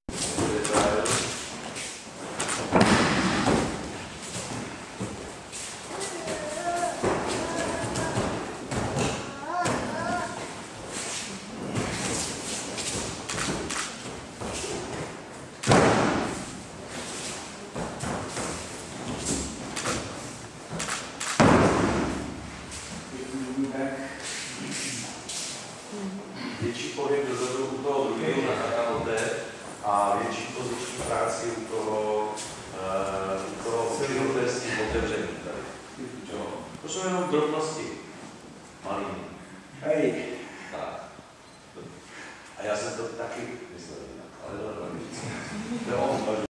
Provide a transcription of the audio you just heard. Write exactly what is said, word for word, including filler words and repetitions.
Větší pohyb dozadu u toho druhého na poté a větší poziční práci u toho, uh, u toho okidu s tím otevřením tady. Jo. To jsou jenom drobnosti. Malý. Hej. Tak. A já jsem to taky myslel jinak, ale to je